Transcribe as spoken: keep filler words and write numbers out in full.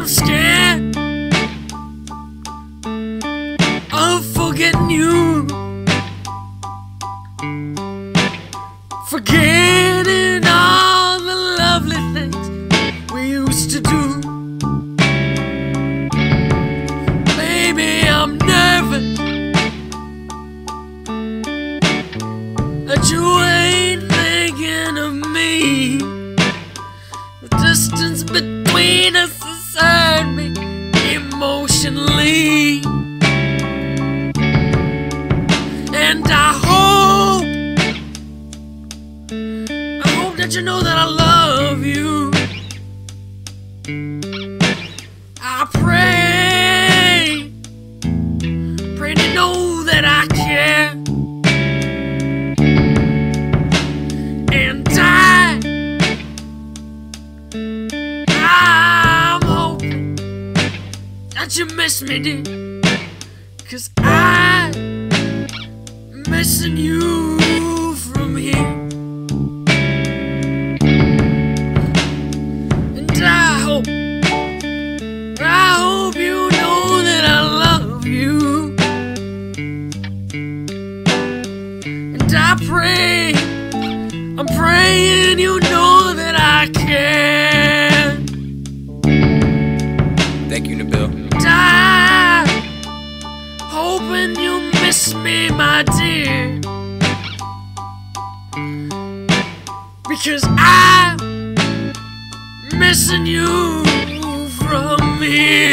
scared of forgetting you, forgetting all the lovely things we used to do. Baby, I'm nervous that you ain't thinking of me. The distance between us has hurt me emotionally, and I hope, I hope that you know that I love you. I pray, pray to know that I care, and I, I'm hoping that you miss me, dear, 'cause I'm missing you from here. And I hope, I hope you know that I love you. And I pray, I'm praying you know that I care. Thank you, Nabil. And I'm hoping you miss me, my dear, because I'm missing you from here.